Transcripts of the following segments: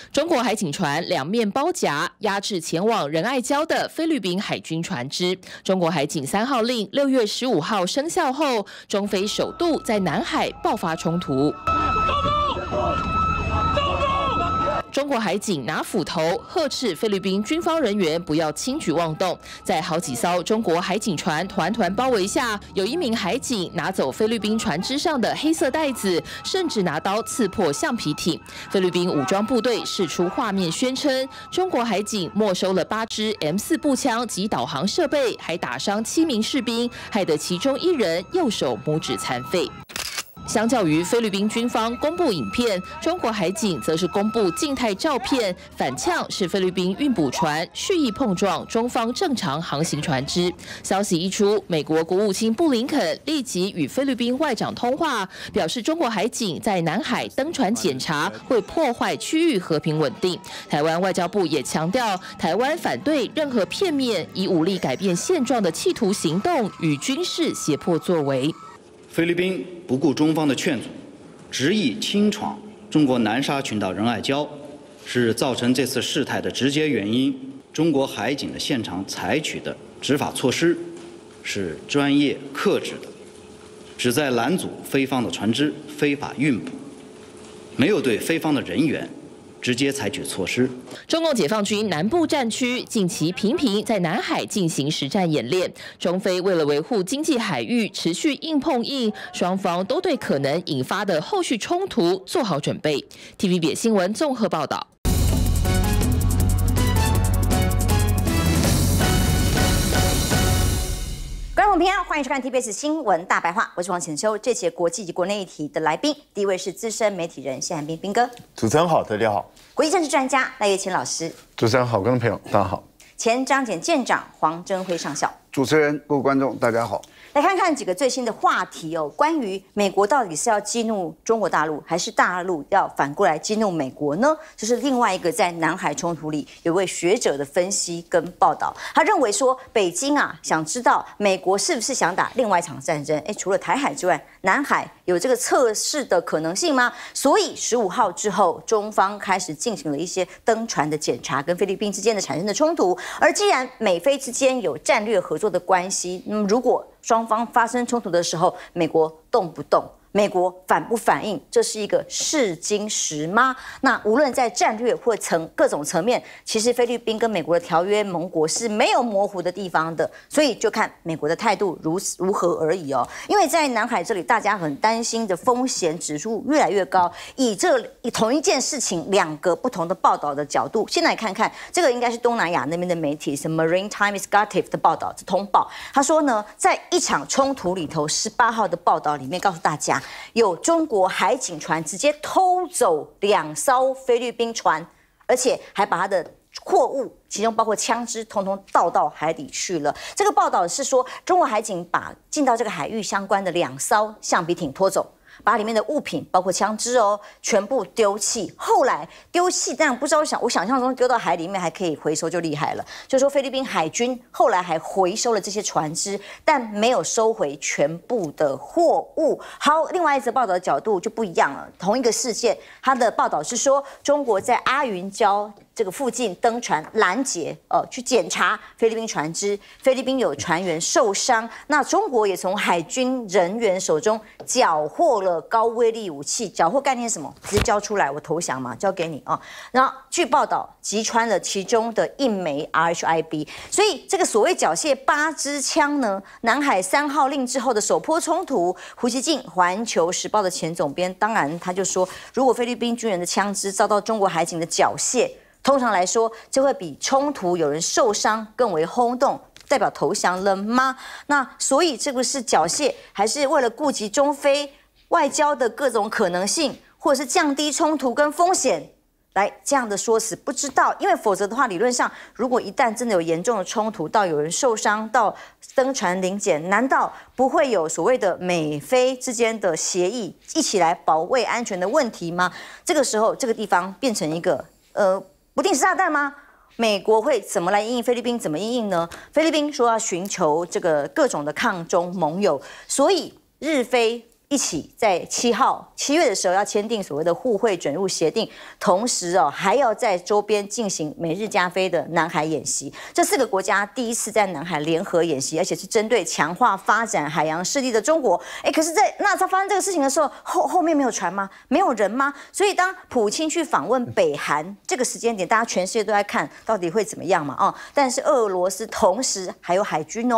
中国海警船两面包夹，压制前往仁爱礁的菲律宾海军船只。中国海警3号令6月15号生效后，中菲首度在南海爆发冲突。中国海警拿斧头呵斥菲律宾军方人员不要轻举妄动，在好几艘中国海警船团团包围下，有一名海警拿走菲律宾船只上的黑色袋子，甚至拿刀刺破橡皮艇。菲律宾武装部队释出画面宣称，中国海警没收了8支 M4步枪及导航设备，还打伤7名士兵，害得其中1人右手拇指残废。相较于菲律宾军方公布影片，中国海警则是公布静态照片，反呛是菲律宾运补船蓄意碰撞中方正常航行船只。消息一出，美国国务卿布林肯立即与菲律宾外长通话，表示中国海警在南海登船检查会破坏区域和平稳定。台湾外交部也强调，台湾反对任何片面以武力改变现状的企图行动与军事胁迫作为。 菲律宾不顾中方的劝阻，执意侵闯中国南沙群岛仁爱礁，是造成这次事态的直接原因。中国海警的现场采取的执法措施是专业克制的，旨在拦阻菲方的船只非法运补，没有对菲方的人员直接采取措施。 中共解放军南部战区近期频频在南海进行实战演练，中菲为了维护经济海域持续硬碰硬，双方都对可能引发的后续冲突做好准备。TVB 新闻综合报道。 观众平安，欢迎收看 TBS 新闻大白话，我是王浅秋。这期国际及国内议题的来宾，第一位是资深媒体人谢寒冰冰哥。 主持人好，大家好。 国际政治专家赖岳谦老师。 主持人好，观众朋友大家好。 前张检舰长黄征辉上校。 主持人、各位观众大家好。 来看看几个最新的话题哦，关于美国到底是要激怒中国大陆，还是大陆要反过来激怒美国呢？这是另外一个在南海冲突里有位学者的分析跟报道。他认为说，北京想知道美国是不是想打另外一场战争？除了台海之外，南海有这个测试的可能性吗？所以15号之后，中方开始进行了一些登船的检查，跟菲律宾之间的产生的冲突。而既然美菲之间有战略合作的关系，那么如果双方发生冲突的时候，美国动不动？美国反不反应，这是一个试金石吗？那无论在战略或各种层面，其实菲律宾跟美国的条约盟国是没有模糊的地方的，所以就看美国的态度如何而已哦。因为在南海这里，大家很担心的风险指数越来越高。以同一件事情2个不同的报道的角度，先来看看这个应该是东南亚那边的媒体是 Maritime Investigative 的报道，是通报。他说呢，在一场冲突里头，18号的报道里面告诉大家，有中国海警船直接偷走2艘菲律宾船，而且还把它的货物，其中包括枪支，统统倒到海里去了。这个报道是说，中国海警把进到这个海域相关的2艘橡皮艇拖走，把里面的物品，包括枪支全部丢弃。后来丢弃，但不知道我想象中丢到海里面还可以回收就厉害了。就说菲律宾海军后来还回收了这些船只，但没有收回全部的货物。好，另外一则报道的角度就不一样了。同一个事件，它的报道是说，中国在阿云礁这个附近登船拦截，去检查菲律宾船只，菲律宾有船员受伤。那中国也从海军人员手中缴获了高威力武器，缴获概念是什么？直接交出来，我投降嘛，交给你啊。然后据报道，击穿了其中的1枚 RHIB。所以这个所谓缴械8支枪呢，南海3号令之后的首波冲突，胡锡进《环球时报》的前总编，当然他就说，如果菲律宾军人的枪支遭到中国海警的缴械，通常来说，这会比冲突有人受伤更为轰动，代表投降了吗？那所以这个是缴械，还是为了顾及中非外交的各种可能性，或者是降低冲突跟风险？来这样的说辞不知道，因为否则的话，理论上如果一旦真的有严重的冲突，到有人受伤，到登船临检，难道不会有所谓的美菲之间的协议，一起来保卫安全的问题吗？这个时候，这个地方变成一个不定时炸弹吗？美国会怎么来因应菲律宾？怎么因应呢？菲律宾说要寻求这个各种的抗中盟友，所以日菲一起在7月的时候要签订所谓的互惠准入协定，同时还要在周边进行美日加菲的南海演习。这4个国家第一次在南海联合演习，而且是针对强化发展海洋势力的中国。可是那他发生这个事情的时候，后面没有船吗？没有人吗？所以当普京去访问北韩这个时间点，大家全世界都在看到底会怎么样嘛？但是俄罗斯同时还有海军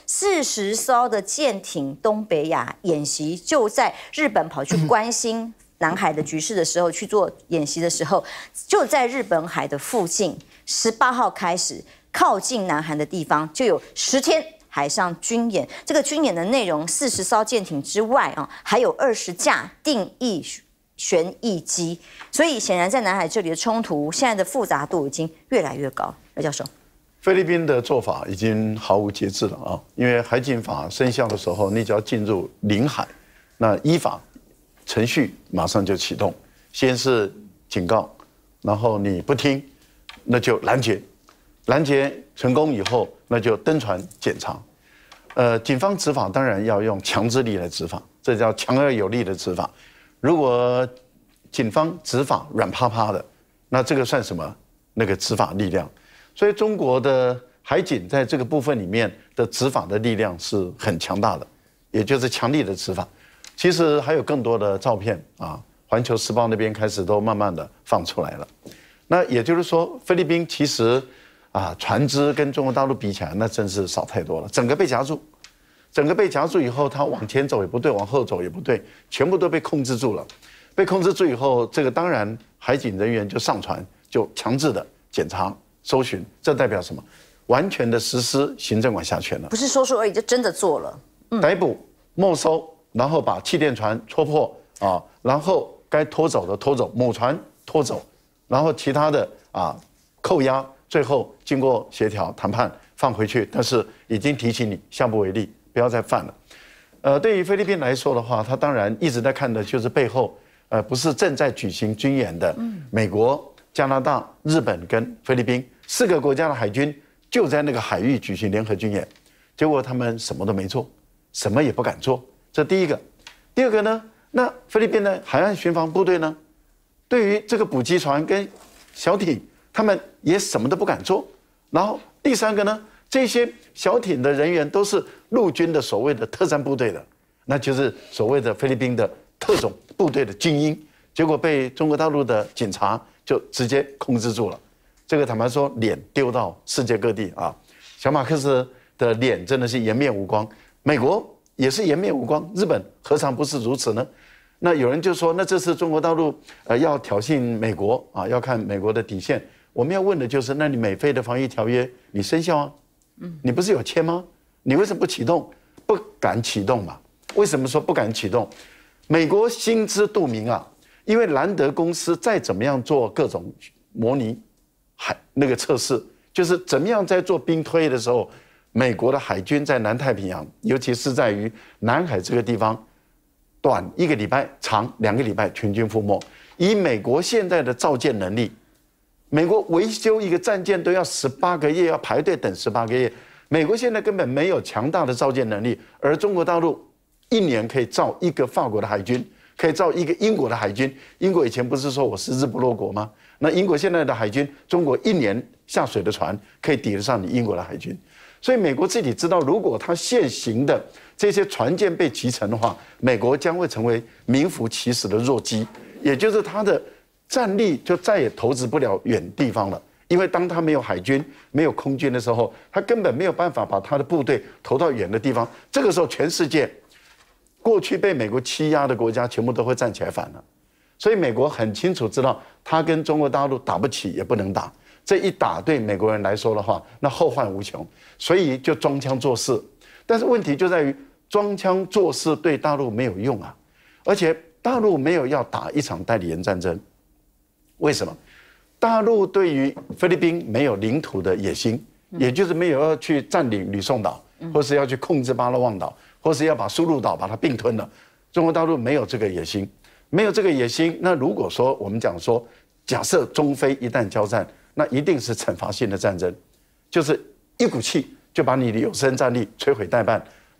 40艘的舰艇东北亚演习，就在日本跑去关心南海的局势的时候，去做演习的时候，就在日本海的附近，18号开始靠近南韩的地方就有10天海上军演。这个军演的内容，40艘舰艇之外还有20架定翼旋翼机。所以显然在南海这里的冲突，现在的复杂度已经越来越高。刘教授。 菲律宾的做法已经毫无节制了啊！因为海警法生效的时候，你只要进入领海，那依法程序马上就启动，先是警告，然后你不听，那就拦截，拦截成功以后，那就登船检查。警方执法当然要用强制力来执法，这叫强而有力的执法。如果警方执法软趴趴的，那这个算什么？那个执法力量。所以中国的海警在这个部分里面的执法的力量是很强大的，也就是强力的执法。其实还有更多的照片啊，环球时报那边开始都慢慢的放出来了。那也就是说，菲律宾其实船只跟中国大陆比起来，那真是少太多了。整个被夹住，整个被夹住以后，它往前走也不对，往后走也不对，全部都被控制住了。被控制住以后，这个当然海警人员就上船，就强制的检查。搜寻，这代表什么？完全的实施行政管辖权了， 不是说说而已，就真的做了。 逮捕、没收，然后把气垫船戳破然后该拖走的拖走，母船拖走，然后其他的扣押，最后经过协调谈判放回去，但是已经提醒你下不为例，不要再犯了。对于菲律宾来说的话，他当然一直在看的就是背后不是正在举行军演的美国。加拿大、日本跟菲律宾4个国家的海军就在那个海域举行联合军演，结果他们什么都没做，什么也不敢做。这第一个。第二个呢，那菲律宾的海岸巡防部队呢，对于这个捕击船跟小艇，他们也什么都不敢做。然后第三个呢，这些小艇的人员都是陆军的所谓的特战部队的，那就是所谓的菲律宾的特种部队的精英，结果被中国大陆的警察就直接控制住了。这个坦白说，脸丢到世界各地啊！小马克思的脸真的是颜面无光，美国也是颜面无光，日本何尝不是如此呢？那有人就说，那这是中国大陆要挑衅美国啊，要看美国的底线。我们要问的就是，那你美菲的防疫条约你生效啊？你不是有签吗？你为什么不启动？不敢启动嘛？为什么说不敢启动？美国心知肚明啊。因为兰德公司再怎么样做各种模拟那个测试，就是怎么样在做兵推的时候，美国的海军在南太平洋，尤其是在于南海这个地方，短1个礼拜，长2个礼拜全军覆没。以美国现在的造舰能力，美国维修一个战舰都要18个月，要排队等18个月。美国现在根本没有强大的造舰能力，而中国大陆1年可以造一个法国的海军。可以造一个英国的海军，英国以前不是说我是日不落国吗？那英国现在的海军，中国1年下水的船可以抵得上你英国的海军，所以美国自己知道，如果它现行的这些船舰被击沉的话，美国将会成为名副其实的弱鸡，也就是它的战力就再也投资不了远地方了。因为当它没有海军、没有空军的时候，它根本没有办法把它的部队投到远的地方。这个时候，全世界过去被美国欺压的国家全部都会站起来反了，所以美国很清楚知道，他跟中国大陆打不起也不能打，这一打对美国人来说的话，那后患无穷，所以就装腔作势。但是问题就在于，装腔作势对大陆没有用啊，而且大陆没有要打一场代理人战争，为什么？大陆对于菲律宾没有领土的野心，也就是没有要去占领吕宋岛，或是要去控制巴勒望岛。或是要把苏禄岛把它并吞了，中国大陆没有这个野心，没有这个野心。那如果说我们讲说，假设中菲一旦交战，那一定是惩罚性的战争，就是一股气就把你的有生战力摧毁殆半，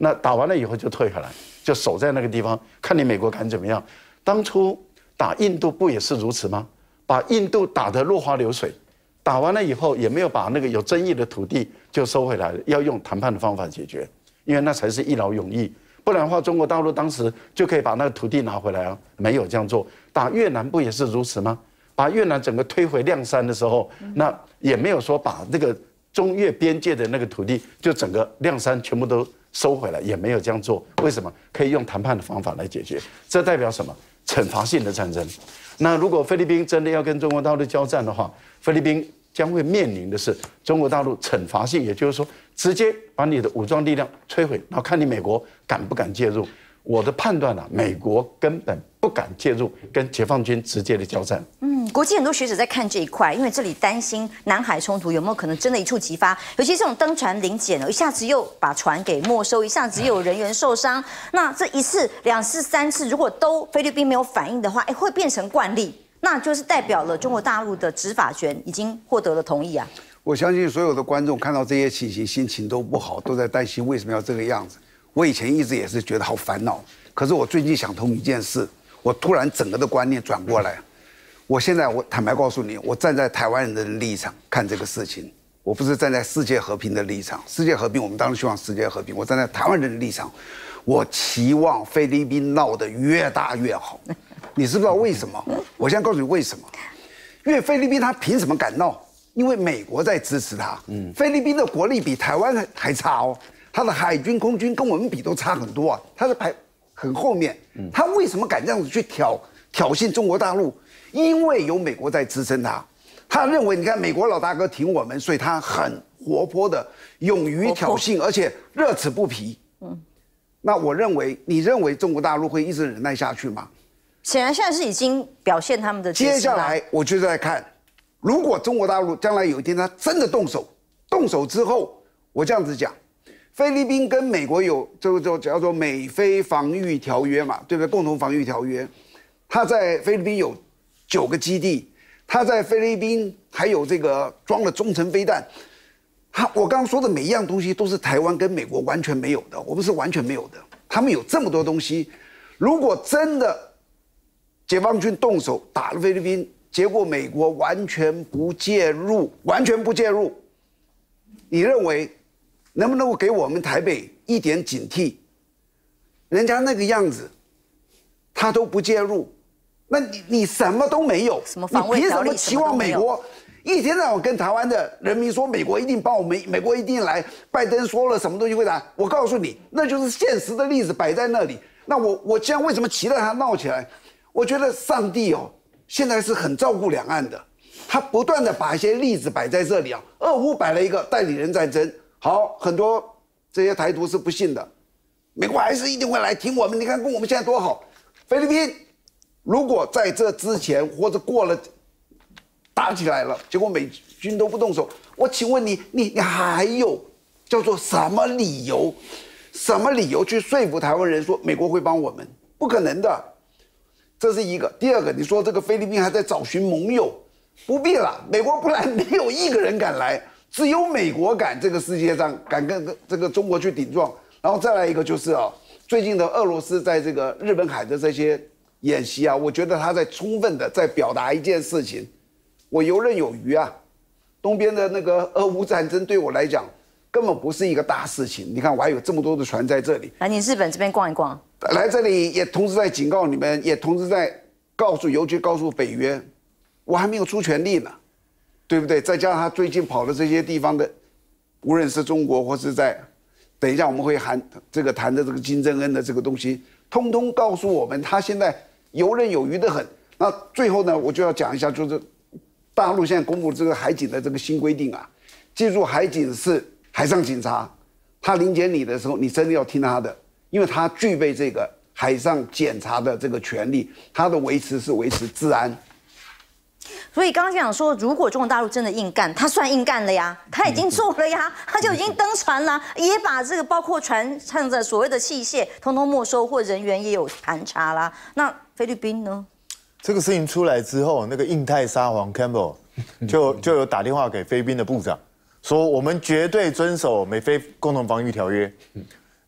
那打完了以后就退回来，就守在那个地方，看你美国敢怎么样。当初打印度不也是如此吗？把印度打得落花流水，打完了以后也没有把那个有争议的土地就收回来了，要用谈判的方法解决，因为那才是一劳永逸。不然的话，中国大陆当时就可以把那个土地拿回来啊，没有这样做。打越南不也是如此吗？把越南整个推回谅山的时候，那也没有说把那个中越边界的那个土地就整个谅山全部都收回来，也没有这样做。为什么？可以用谈判的方法来解决。这代表什么？惩罚性的战争。那如果菲律宾真的要跟中国大陆交战的话，菲律宾将会面临的是中国大陆惩罚性，也就是说，直接把你的武装力量摧毁，然后看你美国敢不敢介入。我的判断啊，美国根本不敢介入跟解放军直接的交战。 国际很多学者在看这一块，因为这里担心南海冲突有没有可能真的一触即发，尤其这种登船临检一下子又把船给没收，一下子又有人员受伤，那这一次、两次、三次，如果都菲律宾没有反应的话，会变成惯例，那就是代表了中国大陆的执法权已经获得了同意啊。 我相信所有的观众看到这些情形，心情都不好，都在担心为什么要这个样子。我以前一直也是觉得好烦恼，可是我最近想通一件事，我突然整个的观念转过来。我现在坦白告诉你，我站在台湾人的立场看这个事情，我不是站在世界和平的立场。世界和平，我们当然希望世界和平。我站在台湾人的立场，我期望菲律宾闹得越大越好。你知不知道为什么？我现在告诉你为什么。因为菲律宾他凭什么敢闹？因为美国在支持他。菲律宾的国力比台湾还差哦。他的海军、空军跟我们比都差很多啊，他是排很后面。他为什么敢这样子去挑衅中国大陆？因为有美国在支撑他，他认为你看美国老大哥挺我们，所以他很活泼的，勇于挑衅，而且乐此不疲。那我认为，你认为中国大陆会一直忍耐下去吗？ 显然现在是已经表现他们的决心了。 接下来我就在看，如果中国大陆将来有一天他真的动手之后，我这样子讲。菲律宾跟美国有这个叫做美菲防御条约嘛，对不对？共同防御条约，他在菲律宾有9个基地，他在菲律宾还有这个装了中程飞弹。我刚刚说的每一样东西都是台湾跟美国完全没有的，我们是完全没有的。他们有这么多东西，如果真的解放军动手打了菲律宾，结果美国完全不介入，你认为？能不能够给我们台北一点警惕？人家那个样子，他都不介入，那你什么都没有， 什么防卫你凭条例什么期望美国一天到晚跟台湾的人民说美国一定帮我们，美国一定来？拜登说了什么东西会打？我告诉你，那就是现实的例子摆在那里。那我现在为什么期待他闹起来？我觉得上帝现在是很照顾两岸的，他不断的把一些例子摆在这里啊。俄乌摆了一个代理人战争。好，很多这些台独是不信的，美国还是一定会来挺我们。你看跟我们现在多好。菲律宾如果在这之前或者过了打起来了，结果美军都不动手，我请问你还有叫做什么理由去说服台湾人说美国会帮我们？不可能的，这是一个。第二个，你说这个菲律宾还在找寻盟友，不必了，美国不来，没有一个人敢来。只有美国敢，这个世界上敢跟这个中国去顶撞。然后再来一个就是最近的俄罗斯在这个日本海的这些演习啊，我觉得他在充分的在表达一件事情，我游刃有余啊。东边的那个俄乌战争对我来讲根本不是一个大事情。你看我还有这么多的船在这里， 来你日本这边逛一逛， 来这里也同时在警告你们，也同时在尤其告诉北约，我还没有出全力呢。对不对？再加上他最近跑的这些地方的，无论是中国或是在，等一下我们会谈的这个金正恩的这个东西，通通告诉我们他现在游刃有余的很。那最后呢，我就要讲一下，就是大陆现在公布这个海警的这个新规定啊，记住海警是海上警察，他临检你的时候，你真的要听他的，因为他具备这个海上检查的这个权利，他的维持治安。 所以刚刚讲说，如果中国大陆真的硬干，他算硬干了呀，他已经做了呀，他就已经登船了，也把这个包括船上的所谓的器械通通没收，或人员也有盘查啦。那菲律宾呢？ 这个事情出来之后，那个印太沙皇 Campbell 就有打电话给菲律宾的部长，说我们绝对遵守美菲共同防御条约。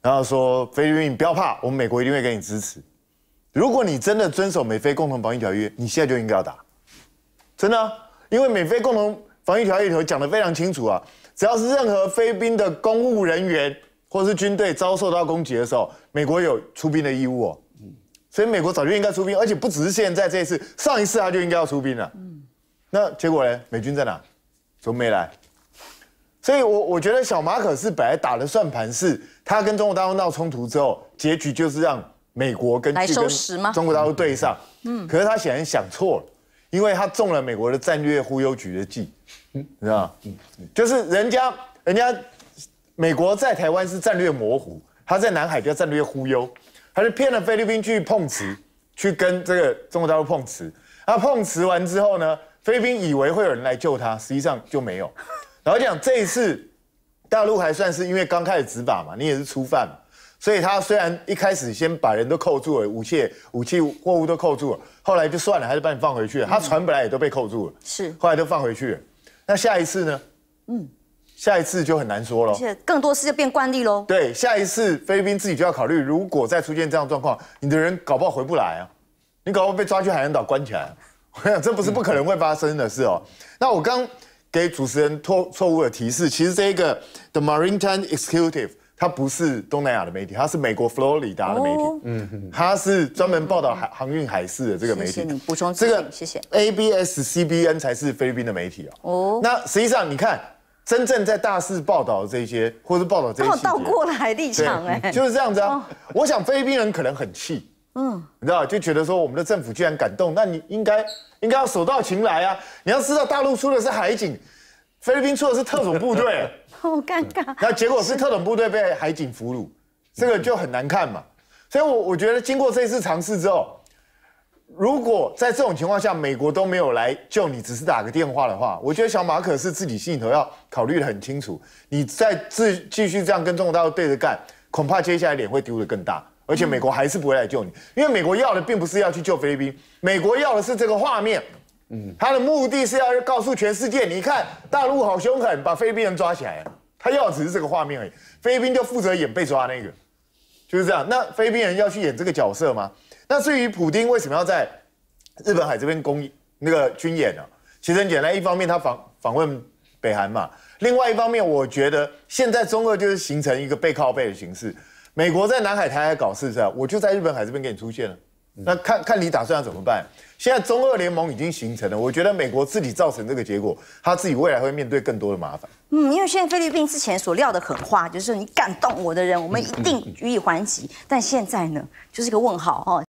然后说菲律宾你不要怕，我们美国一定会给你支持。如果你真的遵守美菲共同防御条约，你现在就应该要打，真的、啊，因为美菲共同防御条约里头讲得非常清楚啊，只要是任何菲律宾的公务人员或是军队遭受到攻击的时候，美国有出兵的义务哦。所以美国早就应该出兵，而且不只是现在这一次，上一次他就应该要出兵了。那结果呢？美军在哪？怎么没来？所以我觉得小马可是本来打的算盘是，他跟中国大陆闹冲突之后，结局就是让美国跟中国大陆对上。可是他显然想错了，因为他中了美国的战略忽悠局的计，你知道吗？就是人家美国在台湾是战略模糊，他在南海叫战略忽悠。他就骗了菲律宾去碰瓷，去跟这个中国大陆碰瓷。他碰瓷完之后呢，菲律宾以为会有人来救他，实际上就没有。然后讲这一次，大陆还算是因为刚开始执法嘛，你也是初犯嘛，所以他虽然一开始先把人都扣住了，武器货物都扣住了，后来就算了，还是把你放回去了。他船本来也都被扣住了， 是， 后来都放回去了。那下一次呢？下一次就很难说了， 而且更多次就变惯例喽。 对，下一次菲律宾自己就要考虑，如果再出现这样的状况，你的人搞不好回不来啊，你搞不好被抓去海南岛关起来。我想这不是不可能会发生的事哦。那我刚给主持人错误的提示，其实这一个 The Maritime Executive 它不是东南亚的媒体，它是美国佛罗里达的媒体，它是专门报道航运海事的这个媒体。 谢谢你补充资讯，谢谢。 ABS-CBN 才是菲律宾的媒体哦。那实际上你看。真正在大肆报道这些，或是报道这些细节， 倒过来立场就是这样子啊。我想菲律宾人可能很气，你知道，就觉得说我们的政府居然敢动，那你应该要手到擒来啊。你要知道，大陆出的是海警，菲律宾出的是特种部队， 好尴尬。 那结果是特种部队被海警俘虏，这个就很难看嘛。所以我觉得经过这次尝试之后。如果在这种情况下，美国都没有来救你，只是打个电话的话，我觉得小马可是自己心里头要考虑得很清楚。你再继续这样跟中国大陆对着干，恐怕接下来脸会丢得更大，而且美国还是不会来救你，因为美国要的并不是要去救菲律宾，美国要的是这个画面。他的目的是要告诉全世界，你看大陆好凶狠，把菲律宾人抓起来，他要的只是这个画面而已。菲律宾就负责演被抓那个，就是这样。那菲律宾人要去演这个角色吗？那至于普丁为什么要在日本海这边军演呢？其实很简单，一方面他访问北韩嘛，另外一方面我觉得现在中俄就是形成一个背靠背的形式。美国在南海、台海搞事是吧？我就在日本海这边给你出现了，那看你打算要怎么办？现在中俄联盟已经形成了，我觉得美国自己造成这个结果，他自己未来会面对更多的麻烦。 因为现在菲律宾之前所撂的狠话，就是你敢动我的人，我们一定予以还击。但现在呢，就是一个问号哦。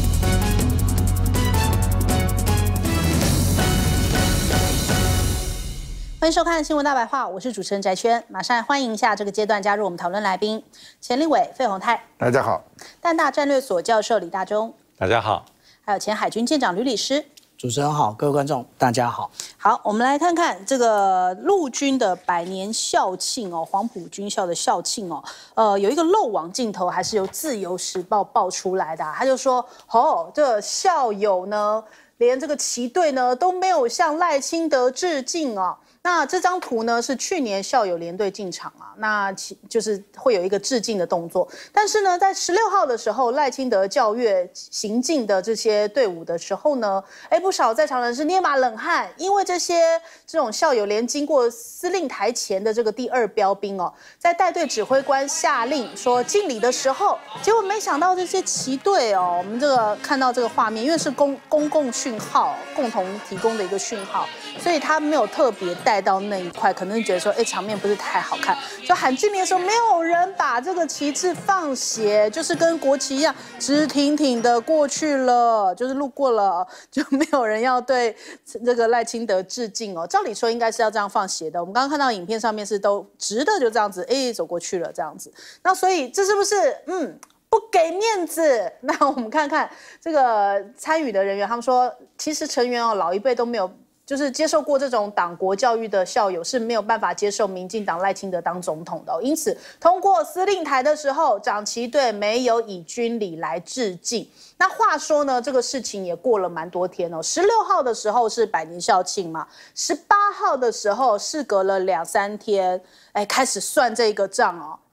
欢迎收看《新闻大白话》，我是主持人翟轩，马上来欢迎一下这个阶段加入我们讨论来宾：前立委费鸿泰， 大家好； 淡大战略所教授李大中， 大家好； 还有前海军舰长吕礼诗。 主持人好，各位观众大家好。 好，我们来看看这个陆军的100年校庆哦，黄埔军校的校庆哦，有一个漏网镜头，还是由《自由时报》爆出来的，他就说，这校友呢，连这个旗队呢都没有向赖清德致敬哦。那这张图呢是去年校友联队进场啊，那就是会有一个致敬的动作。但是呢，在16号的时候，赖清德校阅行进的这些队伍的时候呢，不少在场人士捏把冷汗，因为这种校友连经过司令台前的这个第2标兵哦，在带队指挥官下令说敬礼的时候，结果没想到这些旗队哦，我们这个看到这个画面，因为是公共讯号，共同提供的一个讯号，所以他没有特别带到那一块，可能觉得说，场面不是太好看。就喊军名的时候，没有人把这个旗帜放斜，就是跟国旗一样直挺挺的过去了，就是路过了，就没有人要对这个赖清德致敬哦。照理说应该是要这样放斜的，我们刚刚看到影片上面是都直的，就这样子，走过去了这样子。那所以这是不是不给面子？那我们看看这个参与的人员，他们说，其实成员老一辈都没有。就是接受过这种党国教育的校友是没有办法接受民进党赖清德当总统的因此通过司令台的时候，长旗队没有以军礼来致敬。那话说呢，这个事情也过了蛮多天16号的时候是100年校庆嘛，18号的时候事隔了2-3天，开始算这个账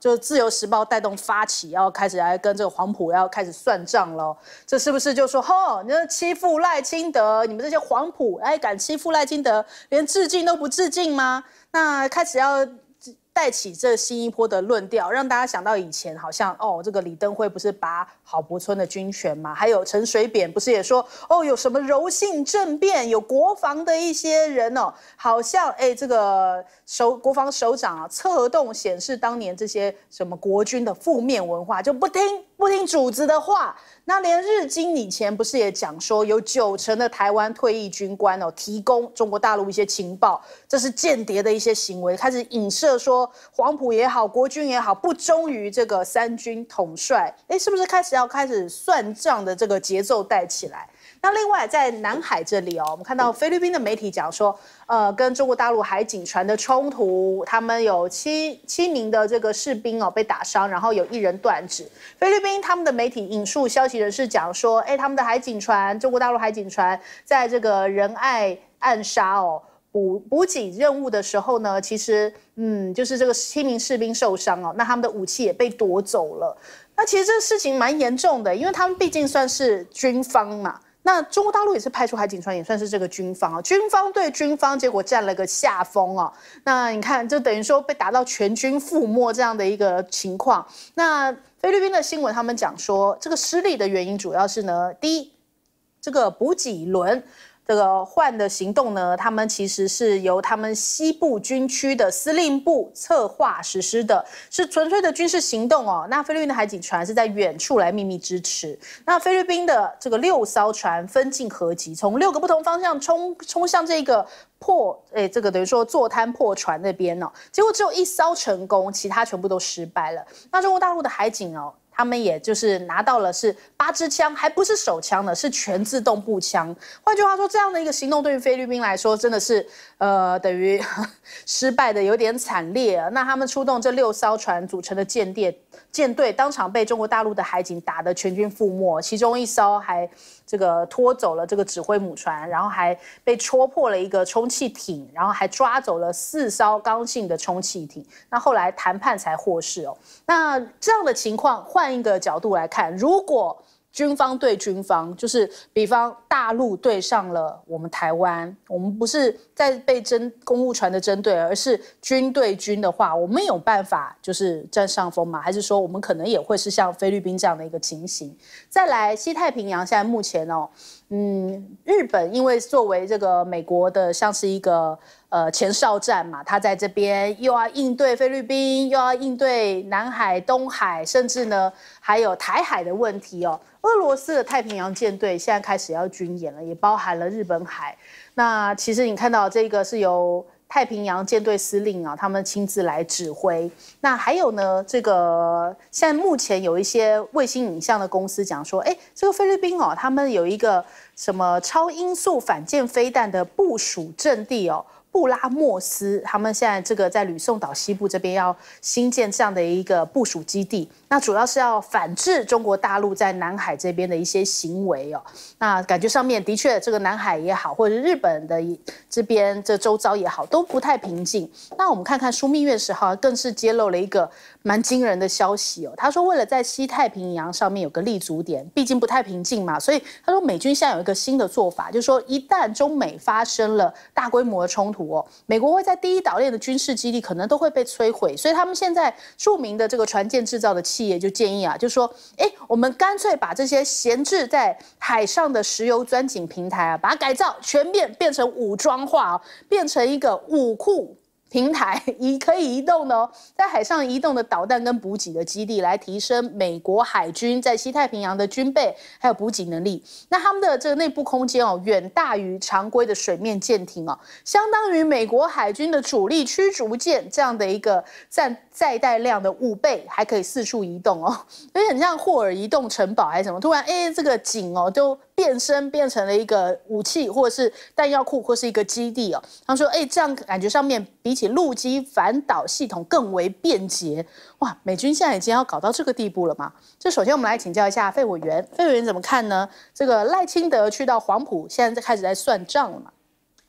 就自由时报带动发起，要开始来跟这个黄埔要开始算账了。这是不是就说，你这欺负赖清德，你们这些黄埔，敢欺负赖清德，连致敬都不致敬吗？那开始要带起这新一波的论调，让大家想到以前好像这个李登辉不是拔郝柏村的军权嘛，还有陈水扁不是也说有什么柔性政变，有国防的一些人好像这个国防首长策动显示当年这些什么国军的负面文化，就不听主子的话。那连日经以前不是也讲说，有90%的台湾退役军官提供中国大陆一些情报，这是间谍的一些行为，开始影射说黄埔也好，国军也好，不忠于这个三军统帅，是不是开始算账的这个节奏带起来？那另外在南海这里我们看到菲律宾的媒体讲说，跟中国大陆海警船的冲突，他们有七名的这个士兵被打伤，然后有1人断指。菲律宾他们的媒体引述消息人士讲说，他们的海警船，中国大陆海警船在这个仁爱暗杀补给任务的时候呢，其实就是这个7名士兵受伤那他们的武器也被夺走了。那其实这个事情蛮严重的，因为他们毕竟算是军方嘛。那中国大陆也是派出海警船，也算是这个军方军方对军方，结果占了个下风那你看，就等于说被打到全军覆没这样的一个情况。那菲律宾的新闻他们讲说，这个失利的原因主要是呢，第一，这个补给轮这个换的行动呢，他们其实是由他们西部军区的司令部策划实施的，是纯粹的军事行动那菲律宾的海警船是在远处来秘密支持。那菲律宾的这个6艘船分进合击，从6个不同方向冲向这个这个等于说坐滩破船那边结果只有1艘成功，其他全部都失败了。那中国大陆的海警他们也就是拿到了是8支枪，还不是手枪呢，是全自动步枪。换句话说，这样的一个行动对于菲律宾来说，真的是等于失败的有点惨烈那他们出动这6艘船组成的舰队，当场被中国大陆的海警打得全军覆没，其中1艘还这个拖走了这个指挥母船，然后还被戳破了一个充气艇，然后还抓走了4艘刚性的充气艇。那后来谈判才获释那这样的情况，换一个角度来看，如果军方对军方，就是比方大陆对上了我们台湾，我们不是在被公务船的针对，而是军对军的话，我们有办法就是占上风吗？还是说我们可能也会是像菲律宾这样的一个情形？再来，西太平洋现在目前日本因为作为这个美国的像是一个前哨站嘛，他在这边又要应对菲律宾，又要应对南海、东海，甚至呢还有台海的问题俄罗斯的太平洋舰队现在开始要军演了，也包含了日本海。那其实你看到这个是由太平洋舰队司令他们亲自来指挥。那还有呢，这个现在目前有一些卫星影像的公司讲说，这个菲律宾他们有一个什么超音速反舰飞弹的部署阵地布拉莫斯，他们现在这个在吕宋岛西部这边要新建这样的一个部署基地，那主要是要反制中国大陆在南海这边的一些行为那感觉上面的确，这个南海也好，或者日本的这边这周遭也好，都不太平静。那我们看看枢密院10号更是揭露了一个蛮惊人的消息他说，为了在西太平洋上面有个立足点，毕竟不太平静嘛，所以他说美军现在有一个新的做法，就是说一旦中美发生了大规模的冲突美国会在第一岛链的军事基地可能都会被摧毁，所以他们现在著名的这个船舰制造的企业就建议就说，我们干脆把这些闲置在海上的石油钻井平台把它改造全面变成武装化变成一个武库平台，可以移动的在海上移动的导弹跟补给的基地，来提升美国海军在西太平洋的军备还有补给能力。那他们的这个内部空间远大于常规的水面舰艇相当于美国海军的主力驱逐舰这样的一个载带量的5倍，还可以四处移动所以很像霍尔移动城堡还是什么，突然这个井都变身变成了一个武器或者是弹药库或是一个基地他说这样感觉上面比起陆基反导系统更为便捷。哇，美军现在已经要搞到这个地步了吗？这首先我们来请教一下费委员，费委员怎么看呢？这个赖清德去到黄埔，现在开始在算账了嘛？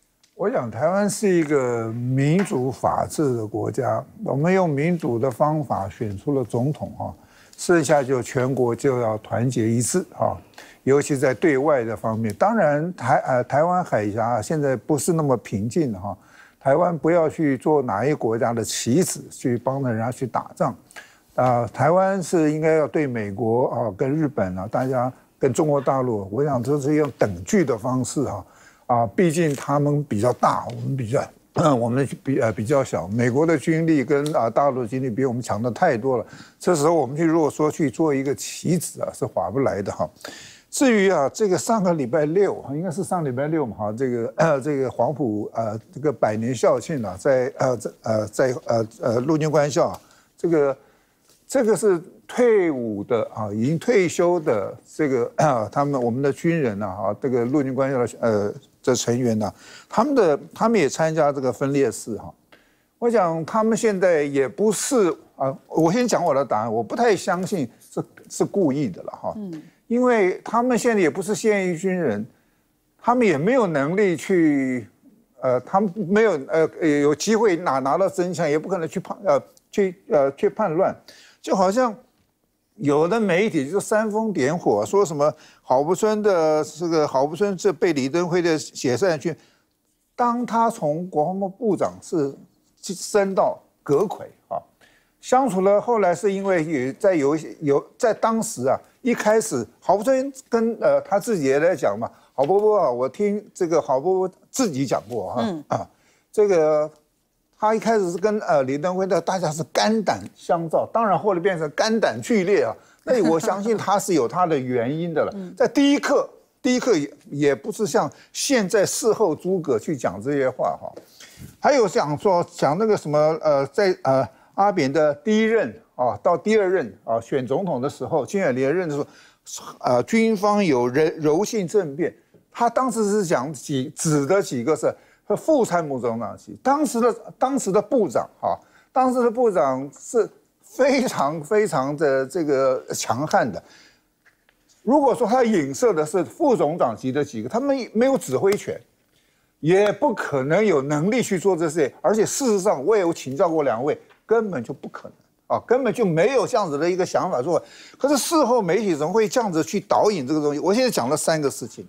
我想台湾是一个民主法治的国家，我们用民主的方法选出了总统哈，剩下就全国就要团结一致哈，尤其在对外的方面。当然台湾海峡现在不是那么平静哈，台湾不要去做哪一个国家的棋子，去帮着人家去打仗。台湾是应该要对美国啊、跟日本啊，大家跟中国大陆，我想这是用等距的方式哈。毕竟他们比较大，我们比较小。美国的军力跟大陆的军力比我们强的太多了。这时候我们如果说去做一个棋子啊，是划不来的哈。至于这个上个礼拜六，应该是上礼拜六嘛哈，这个黄埔这个100年校庆啊，在陆军官校，这个是退伍的已经退休的这个我们的军人这个陆军官校的这成员他们也参加这个分列式哈。我想他们现在也不是我先讲我的答案，我不太相信是故意的了哈。因为他们现在也不是现役军人，他们也没有能力去他们没有有机会拿到真枪，也不可能去叛乱。就好像有的媒体就煽风点火，说什么郝柏村这被李登辉的解散军，当他从国防部部长是升到阁揆相处了，后来是因为也在当时一开始郝柏村跟他自己也在讲嘛，郝伯伯我听这个郝伯伯自己讲过这个。他一开始是跟李登辉的大家是肝胆相照，当然后来变成肝胆俱裂那我相信他是有他的原因的了。在第一刻也不是像现在事后诸葛去讲这些话还有讲那个什么在阿扁的第一任到第二任选总统的时候，金远连任的时候军方有柔性政变，他当时是讲指的几个是。副参谋总长级，当时的部长是非常的这个强悍的。如果说他影射的是副总长级的几个，他们没有指挥权，也不可能有能力去做这些。而且事实上，我也有请教过2位，根本就不可能根本就没有这样子的一个想法做。可是事后媒体怎么会这样子去导引这个东西？我现在讲了3个事情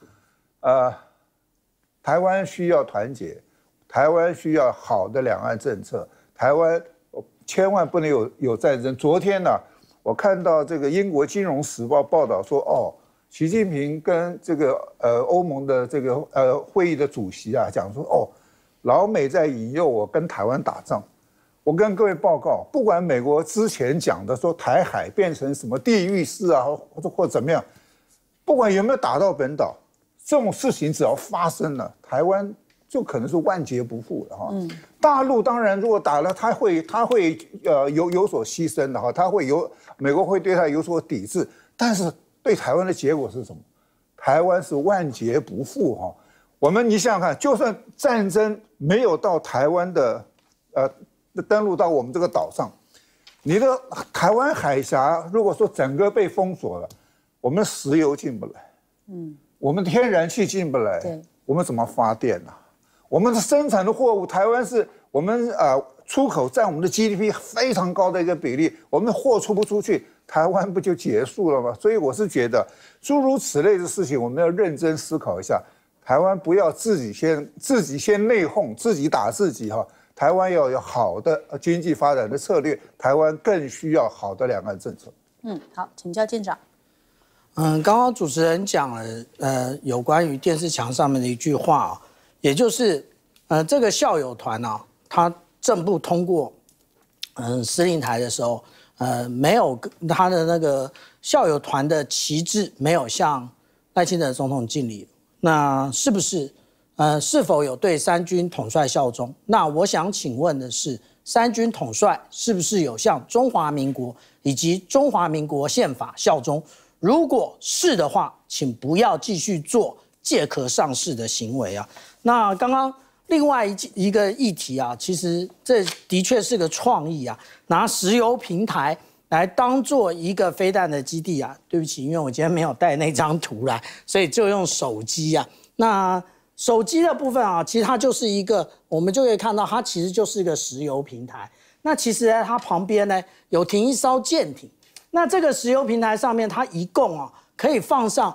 台湾需要团结，台湾需要好的两岸政策，台湾千万不能有战争。昨天我看到这个英国《金融时报》报道说，习近平跟这个欧盟的这个会议的主席讲说，老美在引诱我跟台湾打仗。我跟各位报告，不管美国之前讲的说台海变成什么地狱式或怎么样，不管有没有打到本岛。这种事情只要发生了，台湾就可能是万劫不复的大陆当然如果打了，他会有所牺牲的美国会对他有所抵制，但是对台湾的结果是什么？台湾是万劫不复你想想看，就算战争没有到台湾的登陆到我们这个岛上，你的台湾海峡如果说整个被封锁了，我们石油进不来，我们天然气进不来，我们怎么发电我们的生产的货物，台湾是我们出口占我们的 GDP 非常高的一个比例，我们货出不出去，台湾不就结束了吗？所以我是觉得诸如此类的事情，我们要认真思考一下。台湾不要自己先内讧，自己打自己台湾要有好的经济发展的策略，台湾更需要好的两岸政策。 好，请教舰长。 刚刚主持人讲了有关于电视墙上面的一句话也就是这个校友团他正部通过司令台的时候没有他的那个校友团的旗帜没有向赖清德总统敬礼，那是不是是否有对三军统帅效忠？那我想请问的是，三军统帅是不是有向中华民国以及中华民国宪法效忠？如果是的话，请不要继续做借壳上市的行为那刚刚另外一个议题其实这的确是个创意拿石油平台来当做一个飞弹的基地对不起，因为我今天没有带那张图来，所以就用手机那手机的部分啊，其实它就是一个，我们就可以看到它其实就是一个石油平台。那其实呢，它旁边呢有停一艘舰艇。那这个石油平台上面，它一共啊可以放上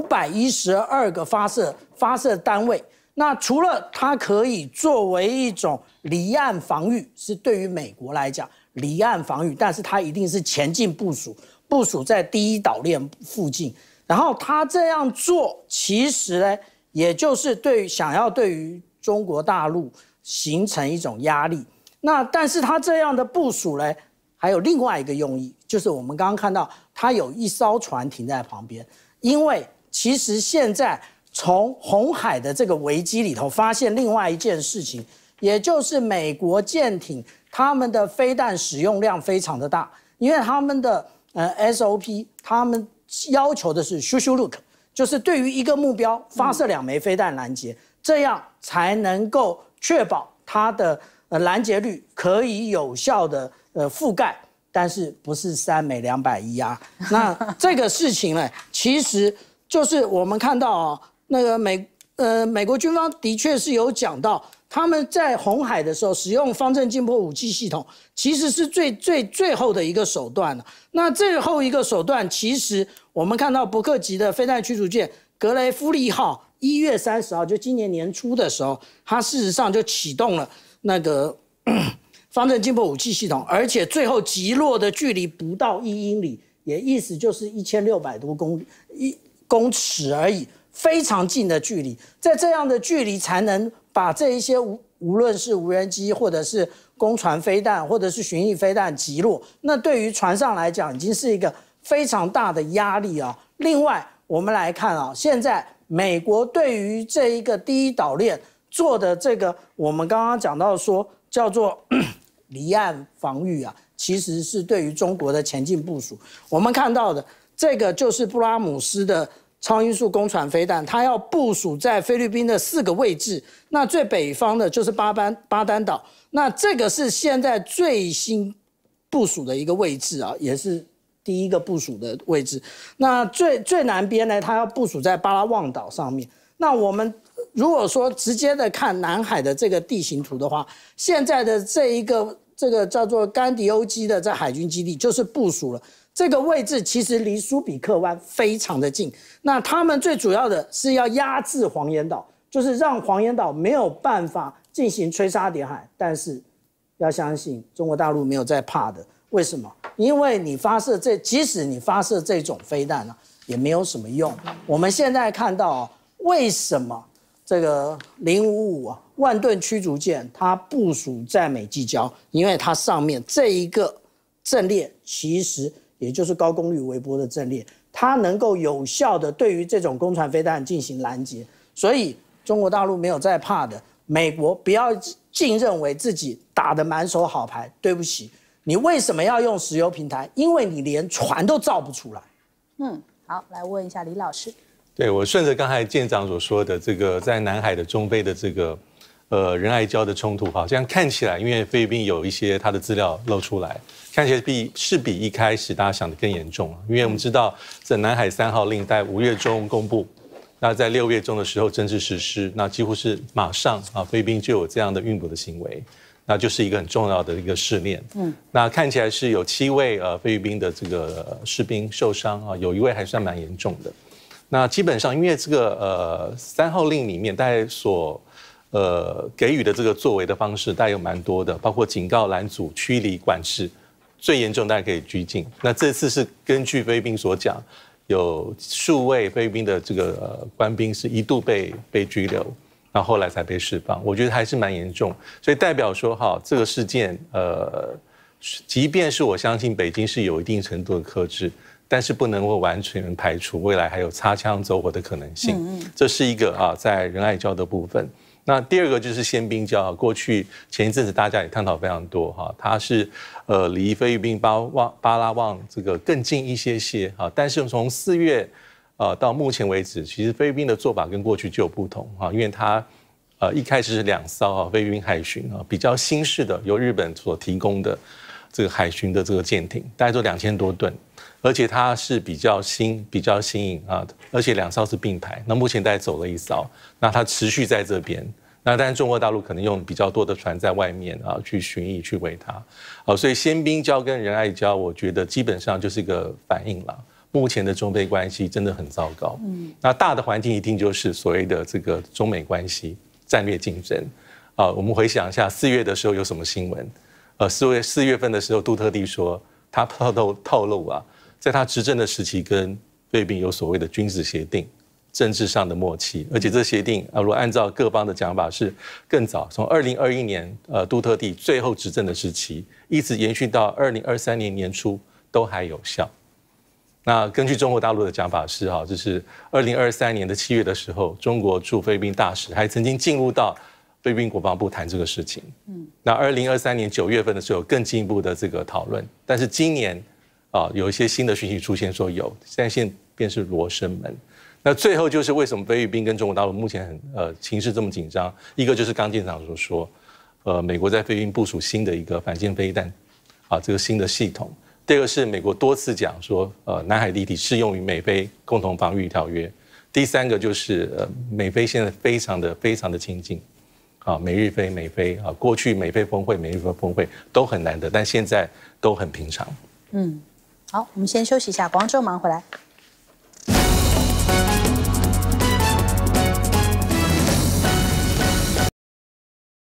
512个发射单位。那除了它可以作为一种离岸防御，是对于美国来讲离岸防御，但是它一定是前进部署在第一岛链附近。然后它这样做，其实呢，也就是想要对于中国大陆形成一种压力。那但是它这样的部署呢，还有另外一个用意，就是我们刚刚看到它有一艘船停在旁边，因为其实现在从红海的这个危机里头发现另外一件事情，也就是美国舰艇他们的飞弹使用量非常的大，因为他们的SOP 他们要求的是 shoot look， 就是对于一个目标发射2枚飞弹拦截，这样才能够确保它的拦截率可以有效的覆盖，但是不是3枚210啊？那这个事情呢，其实就是我们看到啊，那个美国军方的确是有讲到，他们在红海的时候使用方阵静波武器系统，其实是最后的一个手段了。那最后一个手段，其实我们看到伯克级的飞弹驱逐舰格雷夫利号1月30号，就今年年初的时候，它事实上就启动了那个方阵静波武器系统，而且最后击落的距离不到1英里，也意思就是1600多公尺而已，非常近的距离。在这样的距离才能把这一些无论是无人机或者是攻船飞弹或者是巡弋飞弹击落，那对于船上来讲已经是一个非常大的压力啊。另外我们来看啊，现在美国对于这一个第一岛链做的这个，我们刚刚讲到说叫做离岸防御啊，其实是对于中国的前进部署。我们看到的这个就是布拉姆斯的超音速攻船飞弹，它要部署在菲律宾的4个位置。那最北方的就是巴丹岛，那这个是现在最新部署的一个位置啊，也是第一个部署的位置。那最南边呢，它要部署在巴拉望岛上面。那我们如果说直接的看南海的这个地形图的话，现在的这个叫做甘迪欧基的在海军基地就是部署了。这个位置其实离苏比克湾非常的近，那他们最主要的是要压制黄岩岛，就是让黄岩岛没有办法进行吹沙点海。但是要相信中国大陆没有在怕的，为什么？因为你即使你发射这种飞弹啊，也没有什么用。我们现在看到啊，为什么这个055啊万吨驱逐舰它部署在美济礁？因为它上面这一个阵列其实也就是高功率微波的阵列，它能够有效的对于这种攻船飞弹进行拦截，所以中国大陆没有在怕的。美国不要尽认为自己打得满手好牌，对不起，你为什么要用石油平台？因为你连船都造不出来。 好，来问一下李老师。 对，我顺着刚才舰长所说的这个在南海的中非的这个仁爱礁的冲突，好像看起来，因为菲律宾有一些他的资料露出来，看起来比一开始大家想的更严重。因为我们知道，这南海3号令在5月中公布，那在6月中的时候正式实施，那几乎是马上啊，菲律宾就有这样的运补的行为，那就是一个很重要的一个试炼。那看起来是有7位菲律宾的这个士兵受伤啊，有1位还算蛮严重的。那基本上，因为这个3号令里面大概所给予的这个作为的方式，大概有蛮多的，包括警告、拦阻、驱离、管制，最严重大概可以拘禁。那这次是根据菲律宾所讲，有数位菲律宾的这个官兵是一度被拘留，然后后来才被释放。我觉得还是蛮严重，所以代表说哈，这个事件即便是我相信北京是有一定程度的克制，但是不能够完全排除未来还有擦枪走火的可能性。这是一个在仁爱礁的部分。那第二个就是宪兵礁，过去前一阵子大家也探讨非常多哈，它是离菲律宾巴拉望这个更近一些哈，但是从4月到目前为止，其实菲律宾的做法跟过去就有不同哈，因为它一开始是2艘菲律宾海巡比较新式的由日本所提供的这个海巡的这个舰艇，大概都2000多吨，而且它是比较新颖啊，而且2艘是并排。那目前大概走了1艘，那它持续在这边。那当然中国大陆可能用比较多的船在外面啊去巡弋去围它，所以鲜滨礁跟仁爱礁，我觉得基本上就是一个反应了。目前的中非关系真的很糟糕，那大的环境一定就是所谓的这个中美关系战略竞争啊。我们回想一下4月的时候有什么新闻？4月份的时候，杜特地说他透露啊，在他执政的时期跟菲律宾有所谓的君子协定，政治上的默契，而且这协定如果按照各方的讲法是更早，从2021年杜特地最后执政的时期，一直延续到2023年年初都还有效。那根据中国大陆的讲法是就是2023年的7月的时候，中国驻菲律宾大使还曾经进入到菲律宾国防部谈这个事情。那2023年9月份的时候更进一步的这个讨论，但是今年有一些新的讯息出现说有，现在便是罗生门。那最后就是为什么菲律宾跟中国大陆目前情势这么紧张？一个就是刚舰长所说，美国在菲律宾部署新的一个反舰飞弹这个新的系统。第二个是美国多次讲说，南海立体适用于美菲共同防御条约。第三个就是美菲现在非常的亲近，美日菲、美菲过去美菲峰会、美日菲峰会都很难得，但现在都很平常。 好，我们先休息一下，广告之后马上回来。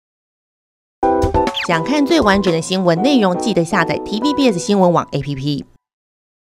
想看最完整的新闻内容，记得下载 TVBS 新闻网 APP。